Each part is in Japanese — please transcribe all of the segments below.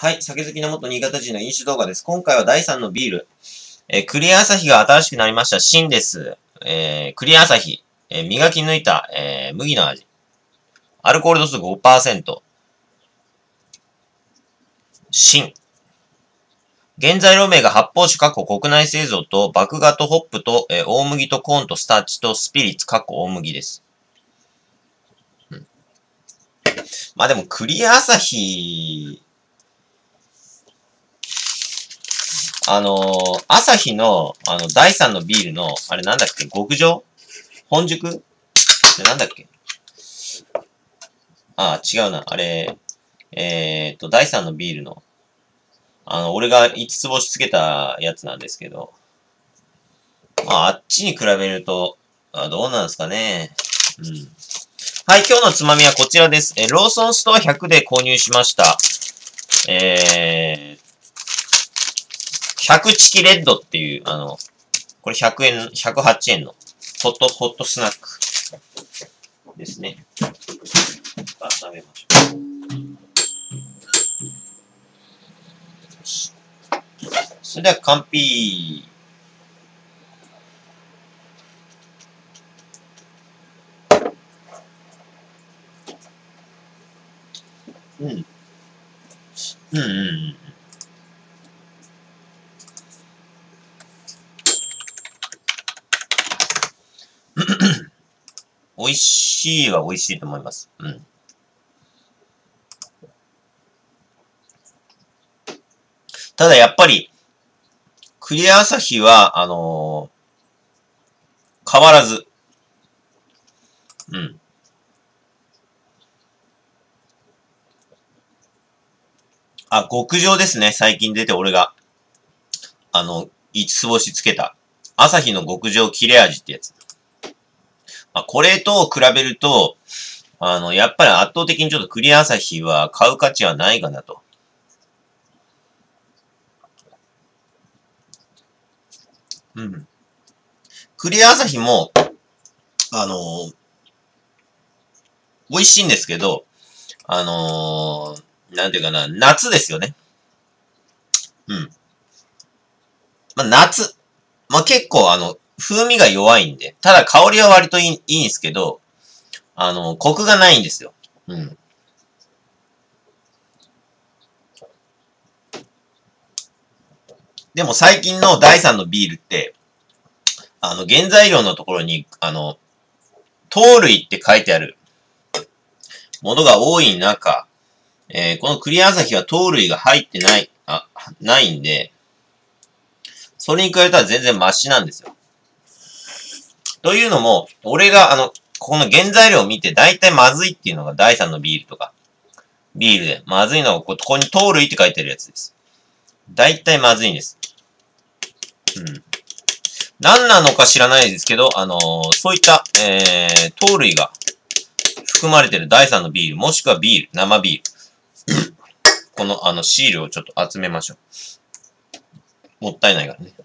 はい。酒好きの元新潟人の飲酒動画です。今回は第3のビール。クリアアサヒが新しくなりました新です。クリアアサヒ。磨き抜いた、麦の味。アルコール度数 5%。新。原材料名が発泡酒国内製造と、麦芽とホップと、大麦とコーンとスターチとスピリッツ大麦です。まあでもクリアアサヒ、アサヒの、第3のビールの、あれなんだっけ極上本宿ってなんだっけ違うな。あれ、第3のビールの、俺が5つ星つけたやつなんですけど、あっちに比べると、どうなんですかね。うん。はい、今日のつまみはこちらです。ローソンストア100で購入しました。100チキレッドっていう、これ100円、108円のホットスナックですね。温めましょう。それでは乾杯。うん。美味しいは美味しいと思います。うん。ただやっぱり、クリアアサヒは、変わらず。うん。極上ですね。最近出て俺が、5つ星つけた。アサヒの極上切れ味ってやつ。これと比べると、やっぱり圧倒的にちょっとクリアアサヒは買う価値はないかなと。うん。クリアアサヒも、美味しいんですけど、なんていうかな、夏ですよね。うん。夏。結構風味が弱いんで、ただ香りは割といいんですけど、コクがないんですよ。うん。でも最近の第3のビールって、原材料のところに、糖類って書いてあるものが多い中、このクリアアサヒは糖類が入ってない、ないんで、それに比べたら全然マシなんですよ。というのも、俺がここの原材料を見て大体まずいっていうのが第3のビールとか、ビールでまずいのがここに糖類って書いてあるやつです。大体まずいんです。うん。何なのか知らないですけど、そういった、糖類が含まれている第3のビール、もしくはビール、生ビール。この、シールをちょっと集めましょう。もったいないからね。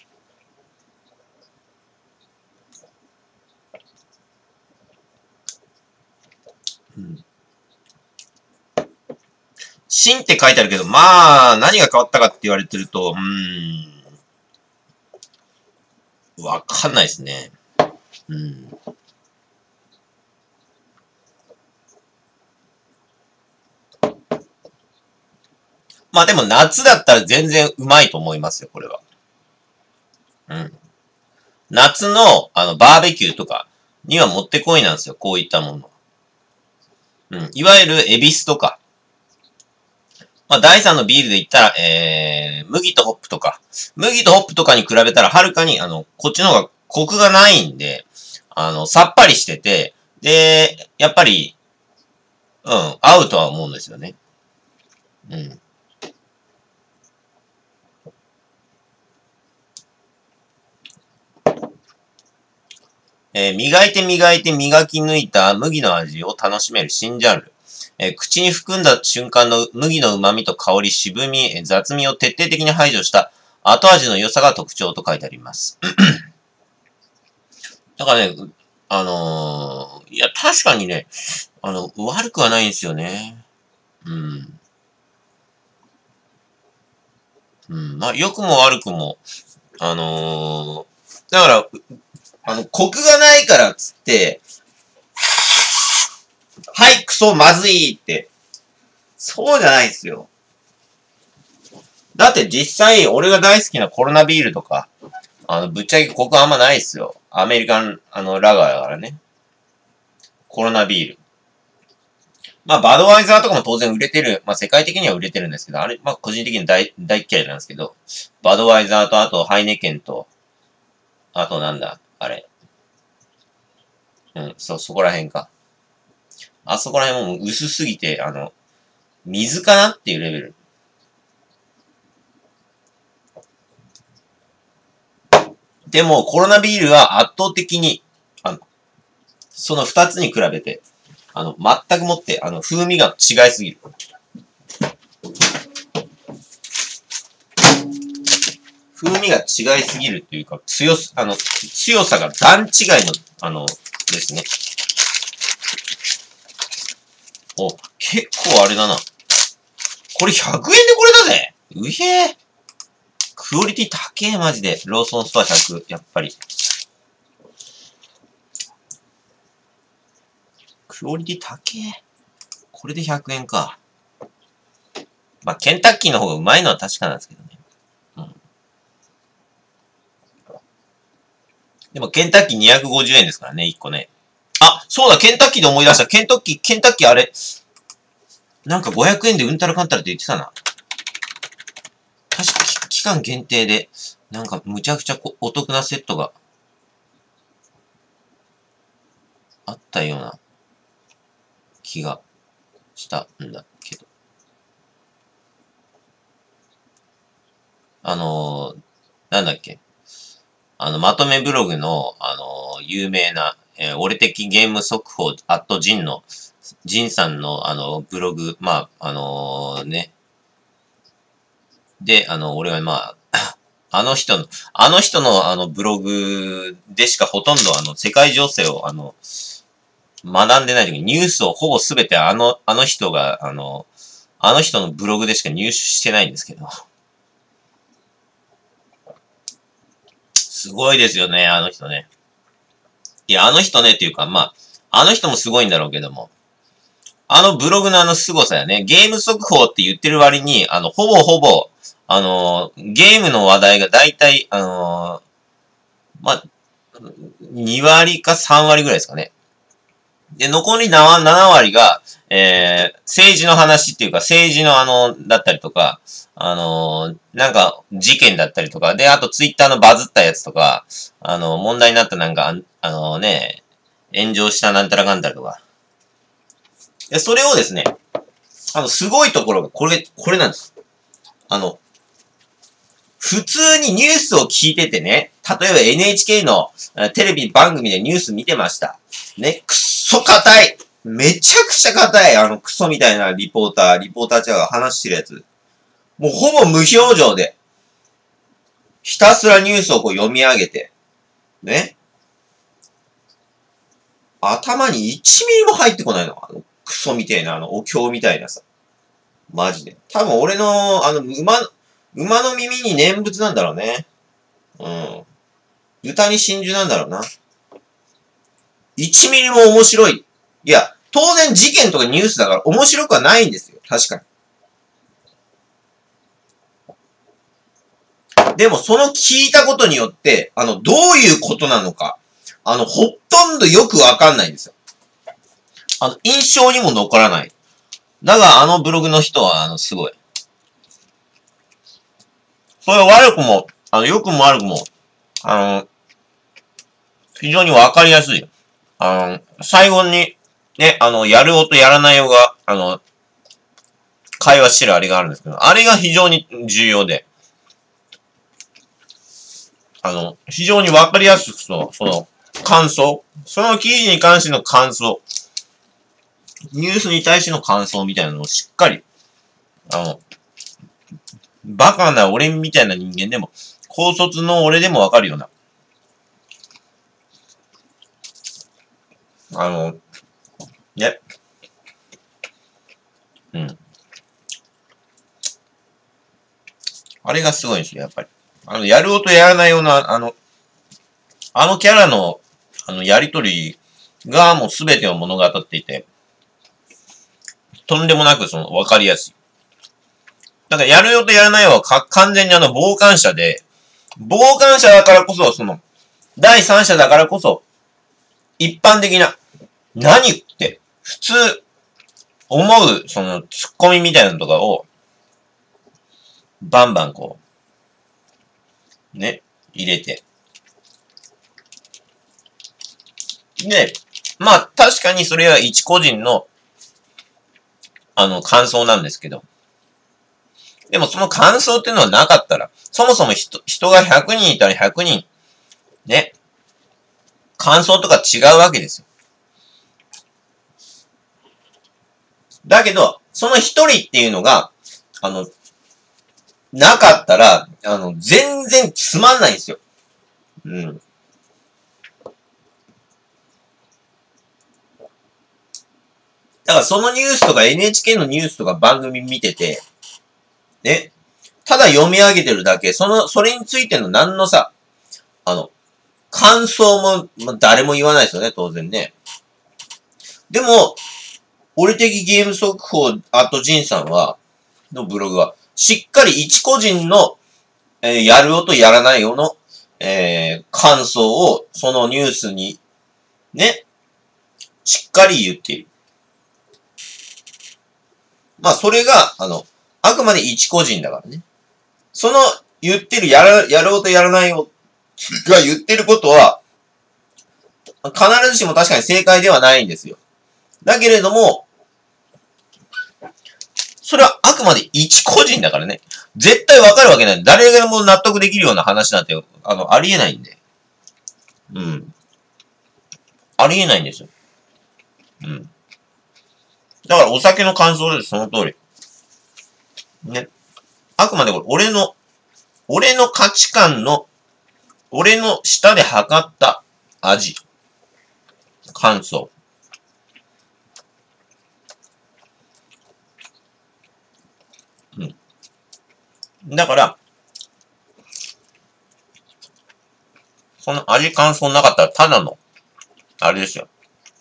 うん。新って書いてあるけど、何が変わったかって言われてると、わかんないですね。うん。でも夏だったら全然うまいと思いますよ、これは。うん。夏の、バーベキューとかにはもってこいなんですよ、こういったもの。うん。いわゆるエビスとか。第3のビールで言ったら、麦とホップとか。麦とホップとかに比べたらはるかに、こっちの方がコクがないんで、さっぱりしてて、で、やっぱり、合うとは思うんですよね。うん。磨いて磨いて磨き抜いた麦の味を楽しめる新ジャンル。口に含んだ瞬間の麦の旨味と香り、渋み、雑味を徹底的に排除した後味の良さが特徴と書いてあります。だからね、いや、確かにね、悪くはないんですよね。うん。 うん。まあ、良くも悪くも、だから、コクがないからっつって、はい、クソ、まずいって。そうじゃないっすよ。だって実際、俺が大好きなコロナビールとか、ぶっちゃけコクあんまないっすよ。アメリカン、ラガーだからね。コロナビール。まあ、バドワイザーとかも当然売れてる。まあ、世界的には売れてるんですけど、あれ、まあ、個人的に大嫌いなんですけど、バドワイザーと、あと、ハイネケンと、あとなんだ、あれ。うん、そこら辺か。あそこら辺も薄すぎて、水かなっていうレベル。でも、コロナビールは圧倒的に、その二つに比べて、全くもって、風味が違いすぎる。風味が違いすぎるっていうか、強さが段違いの、ですね。お、結構あれだな。これ100円でこれだぜ。うへえ。クオリティ高え、マジで。ローソンストア100、やっぱり。クオリティ高え。これで100円か。まあ、ケンタッキーの方がうまいのは確かなんですけどね。うん。でも、ケンタッキー250円ですからね、1個ね。あ、そうだ、ケンタッキーで思い出した。ケンタッキーあれ、なんか500円でうんたらかんたらって言ってたな。確か期間限定で、なんかむちゃくちゃお得なセットがあったような気がしたんだけど。なんだっけ。まとめブログの、有名な、俺的ゲーム速報、ジンの、ジンさんの、ブログ、まあ、で、俺はまあ、あの人のブログでしかほとんど世界情勢を学んでないときにニュースをほぼすべてあの人が、あの人のブログでしか入手してないんですけど。すごいですよね、あの人ね。いや、あの人ねっていうか、まあ、あの人もすごいんだろうけども、あのブログの凄さやね、ゲーム速報って言ってる割に、ほぼほぼ、ゲームの話題がだいたい、まあ、2割か3割ぐらいですかね。で、残り7割が、政治の話っていうか、政治のだったりとか、なんか、事件だったりとか、で、あとツイッターのバズったやつとか、問題になったなんか、炎上したなんたらかんたらとか。で、それをですね、すごいところが、これなんです。普通にニュースを聞いててね、例えば NHK のテレビ番組でニュース見てました。ね、くっそ硬い。めちゃくちゃ硬い。クソみたいなリポーター違う話してるやつ。もうほぼ無表情で、ひたすらニュースをこう読み上げて、ね。頭に1ミリも入ってこないの。クソみたいな、お経みたいなさ。マジで。多分俺の、馬の耳に念仏なんだろうね。うん。豚に真珠なんだろうな。1ミリも面白い。いや、当然事件とかニュースだから面白くはないんですよ。確かに。でもその聞いたことによって、どういうことなのか、ほとんどよくわかんないんですよ。印象にも残らない。だが、ブログの人は、すごい。それは悪くも、良くも悪くも、非常にわかりやすい。最後に、ね、やる音やらないよが、会話してるあれがあるんですけど、あれが非常に重要で、非常にわかりやすくその感想、その記事に関しての感想、ニュースに対しての感想みたいなのをしっかり、バカな俺みたいな人間でも、高卒の俺でもわかるような、ね、うん。 あれがすごいんですよ、やっぱり。やる音やらないような、キャラの、やりとりがもうすべてを物語っていて、とんでもなくわかりやすい。だからやるよとやらないは完全に傍観者で、傍観者だからこそ、第三者だからこそ、一般的な、何って、普通、思う、ツッコミみたいなのとかを、バンバンね、入れて。で、まあ、確かにそれは一個人の、感想なんですけど。でもその感想っていうのはなかったら、そもそも人が100人いたら100人、ね、感想とか違うわけですよ。だけど、その一人っていうのが、なかったら、全然つまんないんですよ。うん。だからそのニュースとか NHK のニュースとか番組見てて、ね、ただ読み上げてるだけ、それについての何のさ、感想も、誰も言わないですよね、当然ね。でも、俺的ゲーム速報、ジンさんのブログは、しっかり一個人の、やるよとやらないよの、感想を、そのニュースに、ね、しっかり言っている。まあ、それが、あくまで一個人だからね。その、言ってるやるよとやらないよが言ってることは、必ずしも確かに正解ではないんですよ。だけれども、それはあくまで一個人だからね。絶対わかるわけない。誰でも納得できるような話なんて、ありえないんで。うん。ありえないんですよ。うん。だからお酒の感想です、その通り。ね。あくまでこれ、俺の価値観の、俺の舌で測った味。感想。うん。だから、その味感想なかったら、ただの、あれですよ。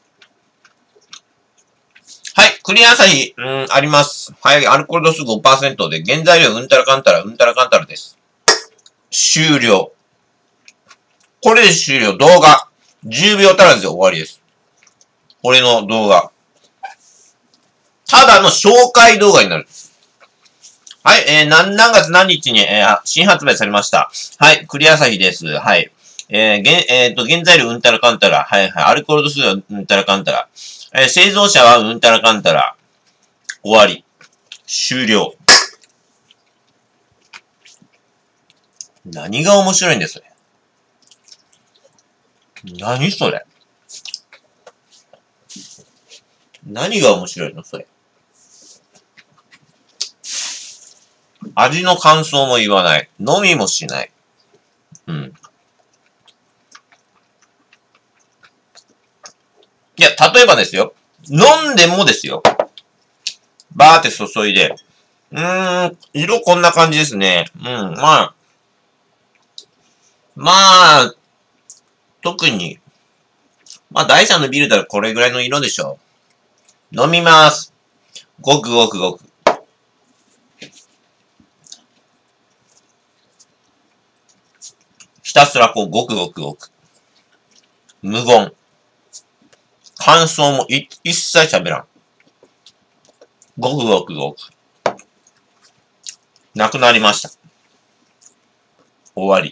はい、クリア朝日、あります。はい、アルコール度数 5% で、原材料うんたらかんたら、うんたらかんたらです。終了。これで終了。動画。10秒足らずで終わりです。俺の動画。ただの紹介動画になる。はい、何月何日に、新発売されました。はい、クリア朝日です。はい。原材料うんたらかんたら。はいはい。アルコール度数はうんたらかんたら。製造者はうんたらかんたら。終わり。終了。何が面白いんですそれ。何それ。何が面白いのそれ。味の感想も言わない。飲みもしない。うん。いや、例えばですよ。飲んでもですよ。バーって注いで。色こんな感じですね。まあ、特に、まあ、第3のビールだらこれぐらいの色でしょう。飲みます。ごくごくごく。ひたすらごくごくごく。無言。感想も一切喋らん。ごくごくごく。なくなりました。終わり。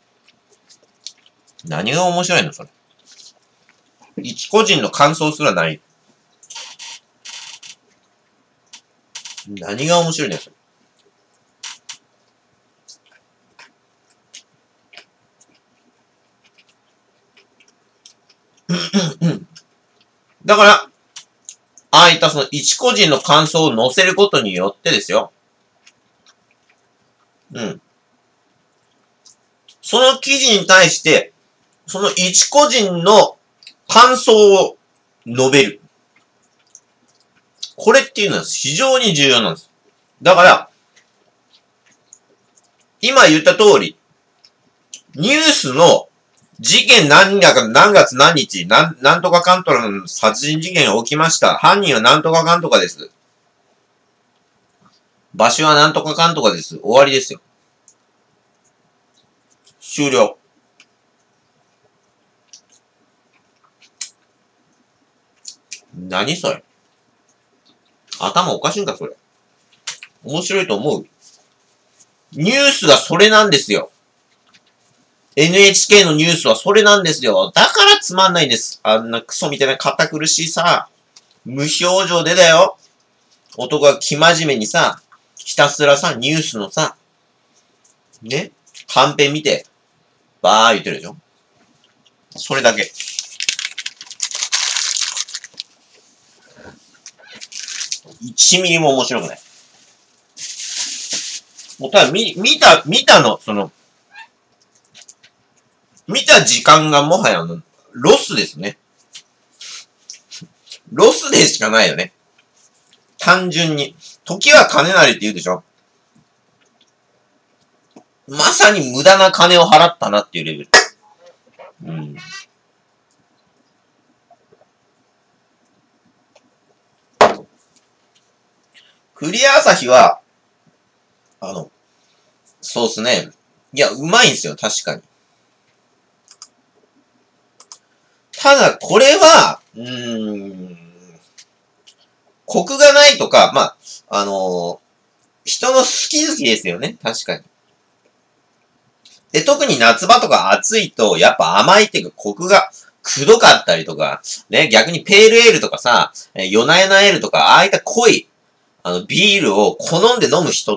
何が面白いのそれ。一個人の感想すらない。何が面白いんですだから、ああいったその一個人の感想を載せることによってですよ。その記事に対して、その一個人の感想を述べる。これっていうのは非常に重要なんです。だから、 今言った通り、ニュースの事件何月何日、なんとかかんとかの殺人事件が起きました。犯人はなんとかかんとかです。場所はなんとかかんとかです。終わりですよ。終了。何それ？頭おかしいんか、それ。面白いと思う？ニュースがそれなんですよ。NHK のニュースはそれなんですよ。だからつまんないんです。あんなクソみたいな堅苦しいさ、無表情でだよ。男が生真面目にさ、ひたすらさ、ニュースのさ、ね、カンペ見て、バー言ってるでしょ。それだけ。1ミリも面白くない。もうただ見たの、見た時間がもはやロスですね。ロスでしかないよね。単純に。時は金なりって言うでしょ。まさに無駄な金を払ったなっていうレベル。うん。クリア朝日は、そうっすね。いや、うまいんですよ、確かに。ただ、これは、コクがないとか、まあ、人の好き好きですよね、確かに。で、特に夏場とか暑いと、やっぱ甘いっていうか、コクがくどかったりとか、ね、逆にペールエールとかさ、ヨナヨナエールとか、ああいった濃い、ビールを好んで飲む人って、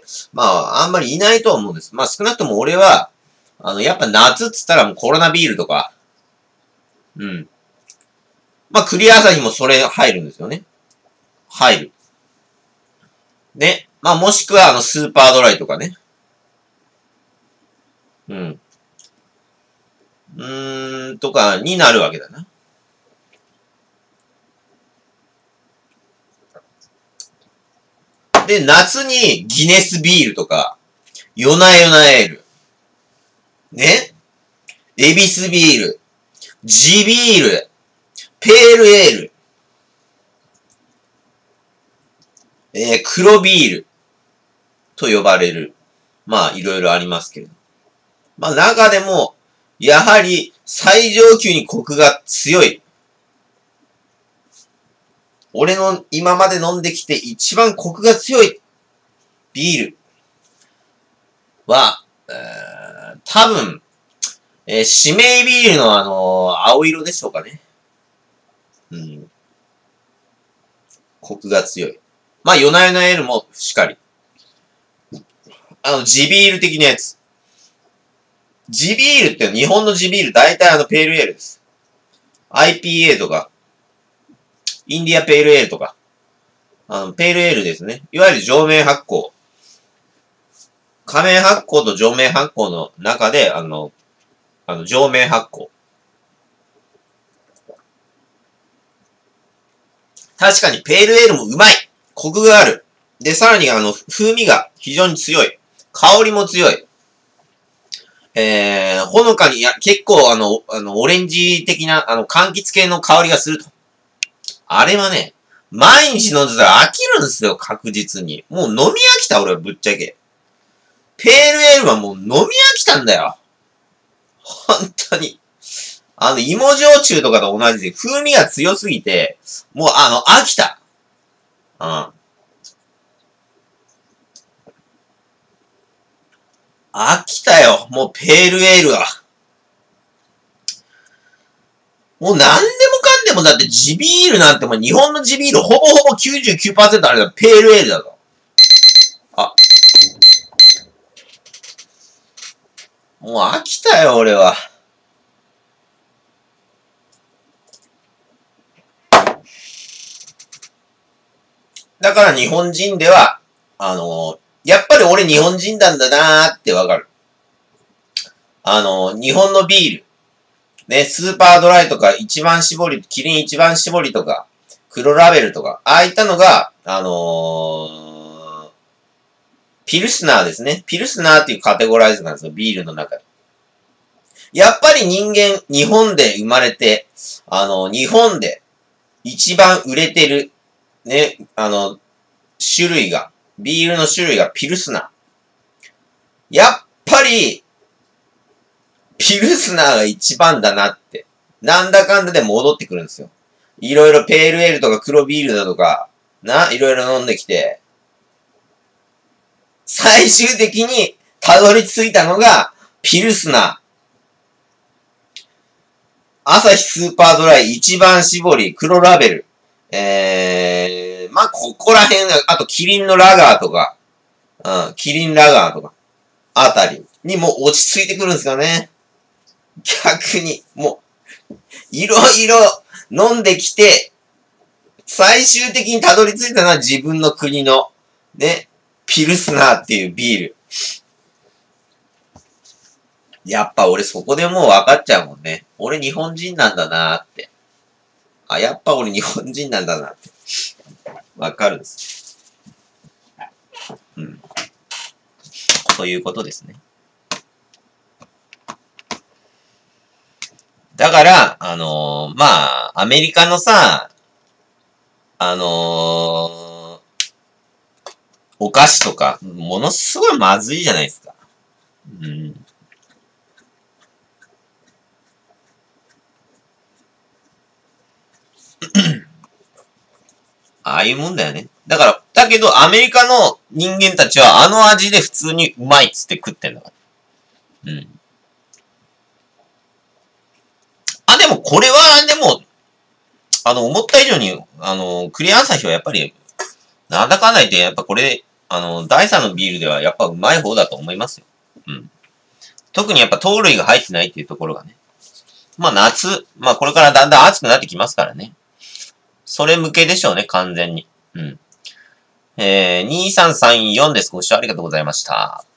まあ、あんまりいないとは思うんです。まあ、少なくとも俺は、やっぱ夏っつったらもうコロナビールとか、うん。まあ、クリア朝日もそれ入るんですよね。入る。ね。まあ、もしくはスーパードライとかね。うん。とかになるわけだな。で、夏にギネスビールとか、ヨナヨナエール。ね。エビスビール。地ビール。ペールエール。黒ビール。と呼ばれる。まあ、いろいろありますけれど。まあ、中でも、やはり、最上級にコクが強い。俺の今まで飲んできて一番コクが強いビールは、多分、指名ビールの青色でしょうかね。うん。コクが強い。まあ、ヨナヨナエールもしかり。地ビール的なやつ。地ビールって日本の地ビール大体ペールエールです。IPA とか、インディアペールエールとか、ペールエールですね。いわゆる上名発酵。加盟発酵と上名発酵の中で、上名発酵。確かにペールエールもうまい。コクがある。で、さらに風味が非常に強い。香りも強い。ほのかに、結構オレンジ的な、柑橘系の香りがすると。あれはね、毎日飲んでたら飽きるんですよ、確実に。もう飲み飽きた、俺はぶっちゃけ。ペールエールはもう飲み飽きたんだよ。本当に。芋焼酎とかと同じで、風味が強すぎて、もう飽きた。うん。飽きたよ。もうペールエールは。もう何でもかんでもだって地ビールなんてもう日本の地ビールほぼほぼ 99% あれだ。ペールエールだぞ。あ。もう飽きたよ、俺は。だから日本人では、やっぱり俺日本人なんだなーってわかる。日本のビール。ね、スーパードライとか一番搾り、キリン一番搾りとか、黒ラベルとか、ああいったのが、 ピルスナーですね。ピルスナーっていうカテゴライズなんですよ、ビールの中で。やっぱり人間、日本で生まれて、日本で一番売れてる、ね、種類が、ビールの種類がピルスナー。やっぱり、ピルスナーが一番だなって、なんだかんだで戻ってくるんですよ。いろいろペールエールとか黒ビールだとか、いろいろ飲んできて、最終的にたどり着いたのが、ピルスナー。アサヒスーパードライ一番搾り黒ラベル。まあ、ここら辺が、あとキリンのラガーとか、キリンラガーとか、あたりにも落ち着いてくるんですよね。逆に、もう、いろいろ飲んできて、最終的にたどり着いたのは自分の国の、ね、ピルスナーっていうビール。やっぱ俺そこでもう分かっちゃうもんね。俺日本人なんだなーって。やっぱ俺日本人なんだなって。分かるんです。うん。ということですね。だから、まあ、アメリカのさ、お菓子とか、ものすごいまずいじゃないですか。うん。ああいうもんだよね。だから、だけどアメリカの人間たちはあの味で普通にうまいっつって食ってんだから。うん。でもこれは、でも、思った以上に、クリアアサヒはやっぱり、なんだかんだ言って、やっぱこれ、第3のビールではやっぱうまい方だと思いますよ。うん。特にやっぱ糖類が入ってないっていうところがね。まあ夏、まあこれからだんだん暑くなってきますからね。それ向けでしょうね、完全に。うん。2334です。ご視聴ありがとうございました。